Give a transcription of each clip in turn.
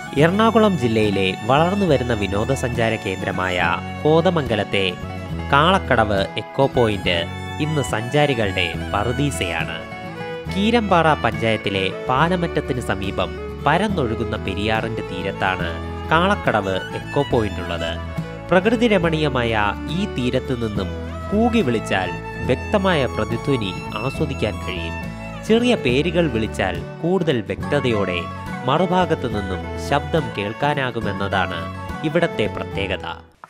എറണാകുളം ജില്ലയിലെ വളർന്നുവരുന്ന വിനോദസഞ്ചാര കേന്ദ്രമായ കോതമംഗലത്തെ കാളക്കടവ് എക്കോ പോയിന്റ് ഇന്ന് സഞ്ചാരികളുടെ പറുദീസയാണ്. കീരമ്പാറ പഞ്ചായത്തിലെ പാലമറ്റത്തിന് സമീപം പരന്നൊഴുകുന്ന പെരിയാറിന്റെ തീരത്താണ് കാളക്കടവ് എക്കോ പോയിന്റ് ഉള്ളത്. പ്രകൃതി രമണീയമായ ഈ തീരത്തു നിന്നും കൂകി വിളിച്ചാൽ വ്യക്തമായ പ്രതിധ്വനി ആസ്വദിക്കാൻ കഴിയും. ചെറിയ പേരുകൾ വിളിച്ചാൽ കൂടുതൽ വ്യക്തതയോടെ മറുഭാഗത്തു നിന്നും ശബ്ദം കേൾക്കാനാകുമെന്നതാണ് ഇവിടത്തെ പ്രത്യേകത.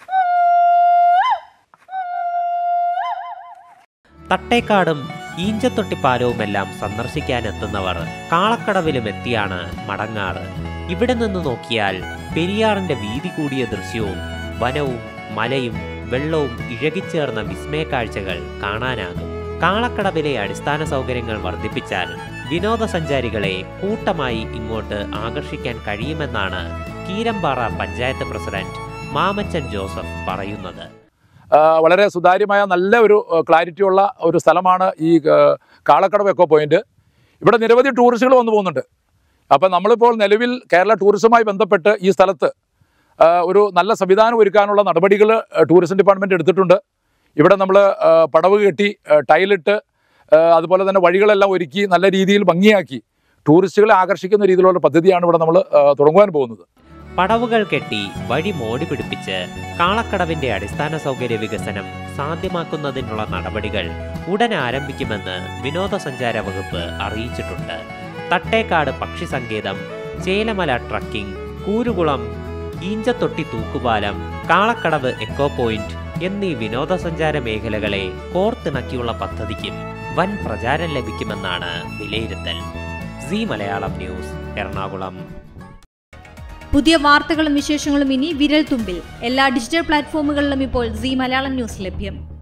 തട്ടേക്കാടും ഈഞ്ചത്തൊട്ടിപ്പാലവുമെല്ലാം സന്ദർശിക്കാനെത്തുന്നവർ കാളക്കടവിലും എത്തിയാണ് മടങ്ങാറ്. ഇവിടെ നിന്ന് നോക്കിയാൽ പെരിയാറിന്റെ വീതി കൂടിയ ദൃശ്യവും വനവും മലയും വെള്ളവും ഇഴകിച്ചേർന്ന വിസ്മയക്കാഴ്ചകൾ കാണാനാകും. കാളക്കടവിലെ അടിസ്ഥാന സൗകര്യങ്ങൾ വർദ്ധിപ്പിച്ചാൽ വിനോദസഞ്ചാരികളെ കൂട്ടമായി ഇങ്ങോട്ട് ആകർഷിക്കാൻ കഴിയുമെന്നാണ് കീരമ്പാറ പഞ്ചായത്ത് പ്രസിഡന്റ് മാമച്ചൻ ജോസഫ് പറയുന്നത്. വളരെ സുതാര്യമായ നല്ല ഒരു ക്ലാരിറ്റിയുള്ള ഒരു സ്ഥലമാണ് ഈ കാളക്കടവ് എക്കോ പോയിന്റ്. ഇവിടെ നിരവധി ടൂറിസ്റ്റുകൾ വന്നു പോകുന്നുണ്ട്. അപ്പം നമ്മളിപ്പോൾ നിലവിൽ കേരള ടൂറിസവുമായി ബന്ധപ്പെട്ട് ഈ സ്ഥലത്ത് ഒരു നല്ല സംവിധാനം ഒരുക്കാനുള്ള നടപടികൾ ടൂറിസം ഡിപ്പാർട്ട്മെൻറ്റ് എടുത്തിട്ടുണ്ട്. ഇവിടെ നമ്മൾ പടവ് കെട്ടി ടൈലിട്ട് അതുപോലെ തന്നെ വഴികളെല്ലാം ഒരുക്കി നല്ല രീതിയിൽ ഭംഗിയാക്കി ടൂറിസ്റ്റുകളെ ആകർഷിക്കുന്ന രീതിയിലുള്ള പദ്ധതിയാണ് ഇവിടെ നമ്മൾ തുടങ്ങുവാൻ പോകുന്നത്. പടവുകൾ കെട്ടി വഴി മോടി പിടിപ്പിച്ച് കാളക്കടവിന്റെ അടിസ്ഥാന സൗകര്യ വികസനം സാധ്യമാക്കുന്നതിനുള്ള നടപടികൾ ഉടൻ ആരംഭിക്കുമെന്ന് വിനോദസഞ്ചാര വകുപ്പ് അറിയിച്ചിട്ടുണ്ട്. തട്ടേക്കാട് പക്ഷി സങ്കേതം, ചേലമല ട്രക്കിംഗ്, കൂരുകുളം, ഈഞ്ചത്തൊട്ടി തൂക്കുപാലം, കാളക്കടവ് എക്കോ പോയിന്റ് എന്നീ വിനോദസഞ്ചാര മേഖലകളെ കോർത്തിണക്കിയുള്ള പദ്ധതിക്കും വൻ പ്രചാരം ലഭിക്കുമെന്നാണ് വിലയിരുത്തൽ. Zee Malayalam news, Ernakulam. പുതിയ വാർത്തകളും വിശേഷങ്ങളും ഇനി വിരൽ തുമ്പിൽ. എല്ലാ ഡിജിറ്റൽ പ്ലാറ്റ്ഫോമുകളിലും ഇപ്പോൾ സീ മലയാളം ന്യൂസ് ലഭ്യം.